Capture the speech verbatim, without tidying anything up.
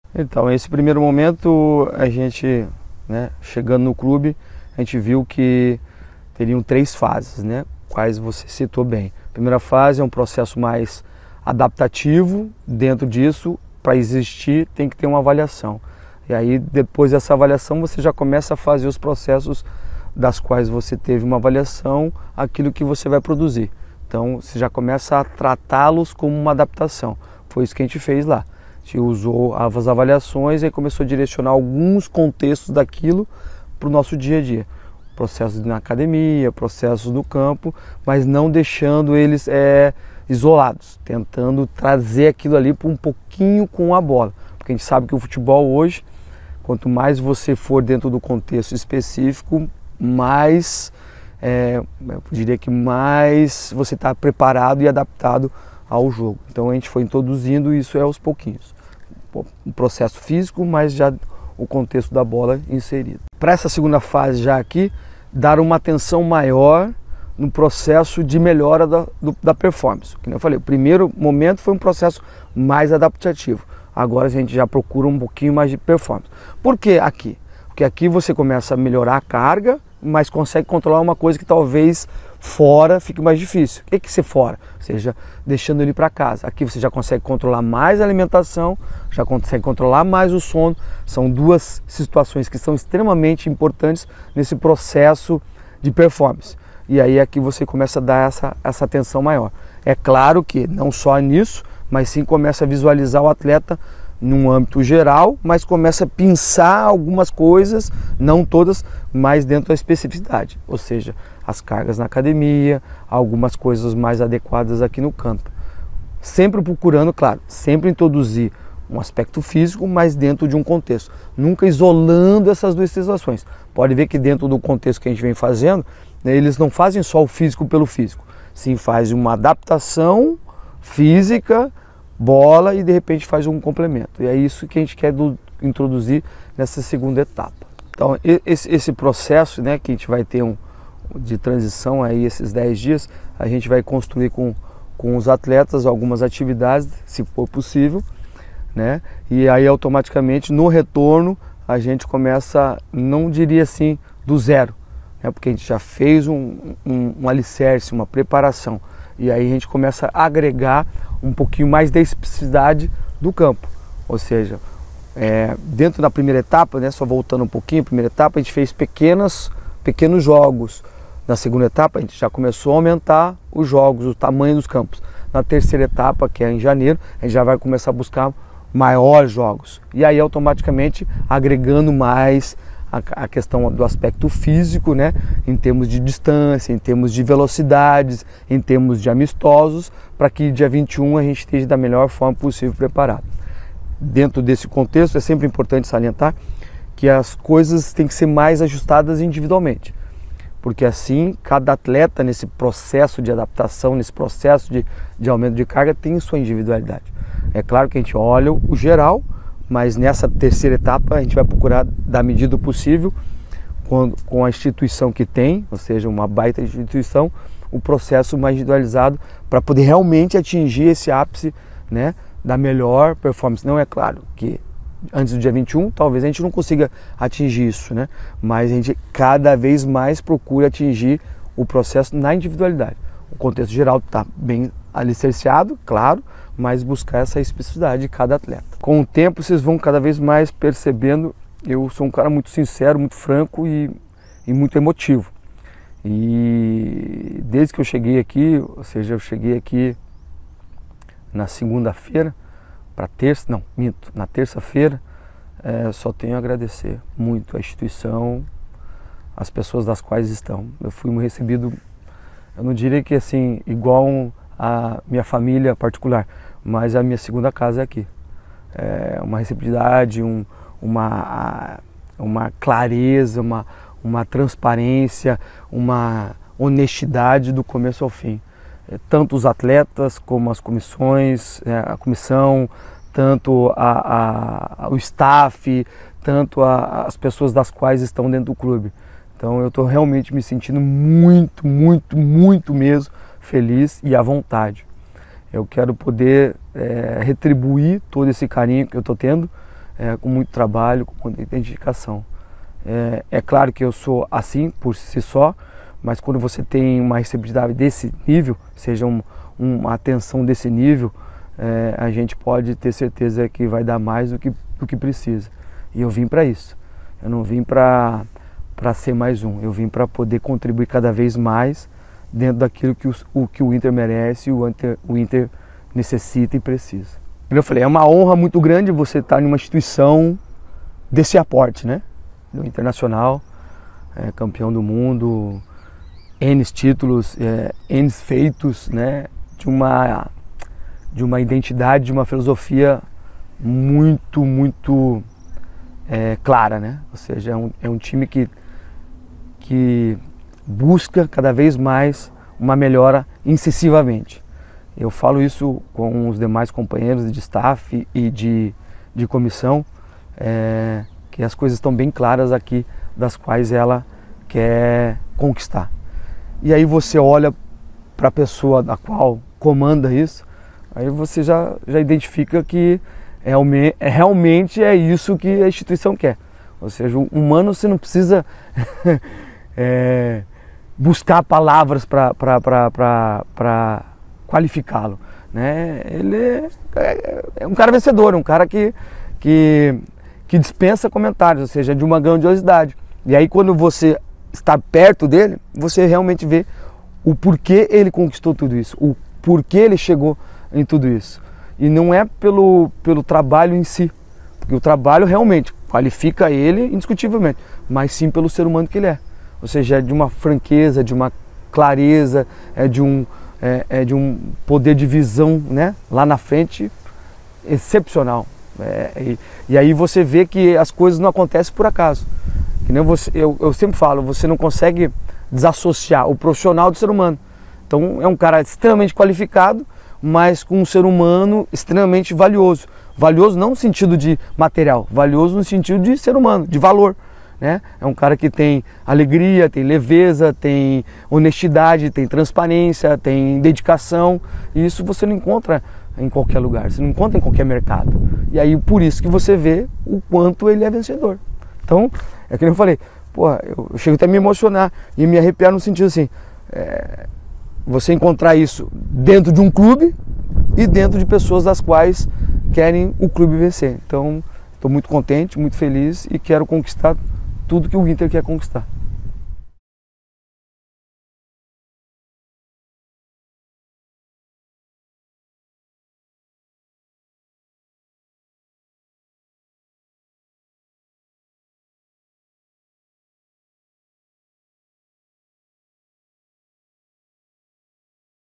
Então, esse primeiro momento, a gente, né, chegando no clube, a gente viu que teriam três fases, né, quais você citou bem. A primeira fase é um processo mais adaptativo. Dentro disso, para existir, tem que ter uma avaliação. E aí, depois dessa avaliação, você já começa a fazer os processos das quais você teve uma avaliação, aquilo que você vai produzir. Então, você já começa a tratá-los como uma adaptação. Foi isso que a gente fez lá. A gente usou as avaliações e começou a direcionar alguns contextos daquilo para o nosso dia a dia. Processos na academia, processos no campo, mas não deixando eles é, isolados, tentando trazer aquilo ali para um pouquinho com a bola. Porque a gente sabe que o futebol hoje, quanto mais você for dentro do contexto específico, mais, é, eu diria que mais você está preparado e adaptado ao jogo. Então a gente foi introduzindo isso aos pouquinhos. Um processo físico, mas já o contexto da bola inserido. Para essa segunda fase já aqui, dar uma atenção maior no processo de melhora da, do, da performance. Como eu falei, o primeiro momento foi um processo mais adaptativo. Agora a gente já procura um pouquinho mais de performance. Por que aqui? Porque aqui você começa a melhorar a carga, mas consegue controlar uma coisa que talvez fora fique mais difícil. O que é que ser fora? Ou seja, deixando ele para casa. Aqui você já consegue controlar mais a alimentação, já consegue controlar mais o sono. São duas situações que são extremamente importantes nesse processo de performance. E aí aqui você começa a dar essa, essa atenção maior. É claro que não só nisso, mas sim começa a visualizar o atleta num âmbito geral, mas começa a pensar algumas coisas, não todas, mas dentro da especificidade. Ou seja, as cargas na academia, algumas coisas mais adequadas aqui no campo. Sempre procurando, claro, sempre introduzir um aspecto físico, mas dentro de um contexto. Nunca isolando essas duas situações. Pode ver que dentro do contexto que a gente vem fazendo, né, eles não fazem só o físico pelo físico. Sim, fazem uma adaptação física, bola e de repente faz um complemento. E é isso que a gente quer do, introduzir nessa segunda etapa. Então, esse, esse processo, né, que a gente vai ter um, de transição aí, esses dez dias, a gente vai construir com, com os atletas algumas atividades, se for possível, né? E aí automaticamente no retorno a gente começa, não diria assim, do zero, né? Porque a gente já fez um, um, um alicerce, uma preparação, e aí a gente começa a agregar um pouquinho mais da especificidade do campo. Ou seja, é, dentro da primeira etapa, né, só voltando um pouquinho, primeira etapa a gente fez pequenas, pequenos jogos. Na segunda etapa a gente já começou a aumentar os jogos, o tamanho dos campos. Na terceira etapa, que é em janeiro, a gente já vai começar a buscar maiores jogos. E aí automaticamente agregando mais a, a questão do aspecto físico, né, em termos de distância, em termos de velocidades, em termos de amistosos, para que dia vinte e um a gente esteja da melhor forma possível preparado. Dentro desse contexto é sempre importante salientar que as coisas têm que ser mais ajustadas individualmente, porque assim cada atleta nesse processo de adaptação, nesse processo de, de aumento de carga tem sua individualidade. É claro que a gente olha o geral, mas nessa terceira etapa a gente vai procurar, da medida do possível, com, com a instituição que tem, ou seja, uma baita instituição, o processo mais individualizado para poder realmente atingir esse ápice, né, da melhor performance. Não é claro que antes do dia vinte e um talvez a gente não consiga atingir isso, né, mas a gente cada vez mais procura atingir o processo na individualidade. O contexto geral está bem alicerciado, claro, mas buscar essa especificidade de cada atleta. Com o tempo vocês vão cada vez mais percebendo, eu sou um cara muito sincero, muito franco e, e muito emotivo. E desde que eu cheguei aqui, ou seja, eu cheguei aqui na segunda-feira, para terça, não, minto, na terça-feira, é, só tenho a agradecer muito a instituição, as pessoas das quais estão. Eu fui recebido, eu não diria que assim, igual a minha família particular, mas a minha segunda casa é aqui. É uma receptividade, um, uma, uma clareza, uma, uma transparência, uma honestidade do começo ao fim. É, tanto os atletas como as comissões, é, a comissão, tanto a, a, o staff, tanto a, as pessoas das quais estão dentro do clube. Então eu estou realmente me sentindo muito, muito, muito mesmo feliz e à vontade. Eu quero poder é, retribuir todo esse carinho que eu estou tendo é, com muito trabalho, com muita dedicação. É, é claro que eu sou assim por si só, mas quando você tem uma receptividade desse nível, seja um, uma atenção desse nível, é, a gente pode ter certeza que vai dar mais do que, do que precisa. E eu vim para isso. Eu não vim para para ser mais um. Eu vim para poder contribuir cada vez mais dentro daquilo que o, o, que o Inter merece, o Inter, o Inter necessita e precisa. Como eu falei, é uma honra muito grande você estar em uma instituição desse aporte, né? Do Internacional, é, campeão do mundo, N títulos, é, N feitos, né? De uma, de uma identidade, de uma filosofia muito, muito é, clara, né? Ou seja, é um, é um time que, que busca cada vez mais uma melhora incessivamente. Eu falo isso com os demais companheiros de staff e de, de comissão, é, que as coisas estão bem claras aqui, das quais ela quer conquistar. E aí você olha para a pessoa da qual comanda isso, aí você já, já identifica que realmente, realmente é isso que a instituição quer. Ou seja, o humano você não precisa é, buscar palavras para qualificá-lo, né? Ele é, é um cara vencedor, um cara que, que, que dispensa comentários, ou seja, de uma grandiosidade. E aí quando você está perto dele, você realmente vê o porquê ele conquistou tudo isso, o porquê ele chegou em tudo isso. E não é pelo, pelo trabalho em si, porque o trabalho realmente qualifica ele indiscutivelmente, mas sim pelo ser humano que ele é. Ou seja, é de uma franqueza, de uma clareza, é de um, é, é de um poder de visão, né, lá na frente excepcional. É, e, e aí você vê que as coisas não acontecem por acaso. Que nem você, eu, eu sempre falo, você não consegue desassociar o profissional do ser humano. Então é um cara extremamente qualificado, mas com um ser humano extremamente valioso. Valioso não no sentido de material, valioso no sentido de ser humano, de valor, né? É um cara que tem alegria, tem leveza, tem honestidade, tem transparência, tem dedicação. E isso você não encontra em qualquer lugar, você não encontra em qualquer mercado. E aí por isso que você vê o quanto ele é vencedor. Então, é que eu falei, pô, eu chego até a me emocionar e me arrepiar no sentido assim, é, você encontrar isso dentro de um clube e dentro de pessoas das quais querem o clube vencer. Então, estou muito contente, muito feliz e quero conquistar tudo que o Inter quer conquistar.